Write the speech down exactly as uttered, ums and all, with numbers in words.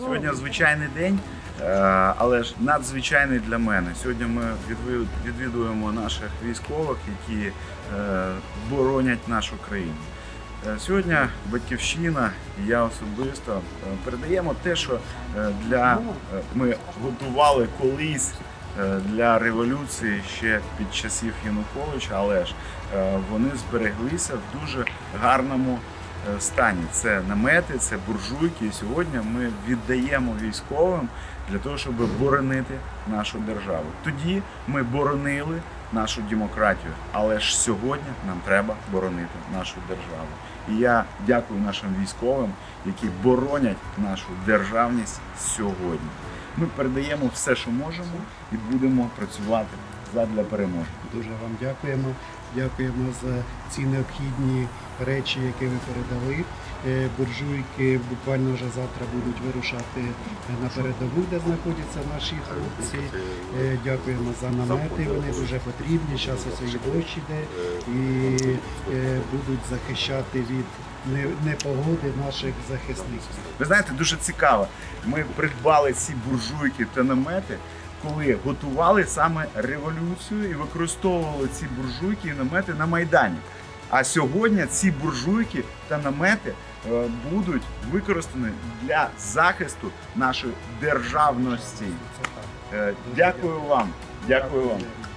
Сьогодні звичайний день, але ж надзвичайний для мене. Сьогодні ми відвідуємо наших військових, які боронять нашу країну. Сьогодні Батьківщина і я особисто передаємо те, що для ми готували колись для революції ще під часів Януковича, але ж вони збереглися в дуже гарному стані. Це намети, це буржуйки. І сьогодні ми віддаємо військовим для того, щоб боронити нашу державу. Тоді ми боронили нашу демократію, але ж сьогодні нам треба боронити нашу державу. І я дякую нашим військовим, які боронять нашу державність сьогодні. Ми передаємо все, що можемо, і будемо працювати задля перемоги. Дуже вам дякуємо. Дякуємо за ці необхідні речі, які ви передали. Буржуйки буквально вже завтра будуть вирушати на передову, де знаходяться наші хлопці. Дякуємо за намети, вони дуже потрібні. Зараз ось і дощ іде і будуть захищати від непогоди наших захисників. Ви знаєте, дуже цікаво. Ми придбали ці буржуйки та намети, коли готували саме революцію і використовували ці буржуйки і намети на Майдані. А сьогодні ці буржуйки та намети будуть використані для захисту нашої державності. Дякую вам. Дякую вам.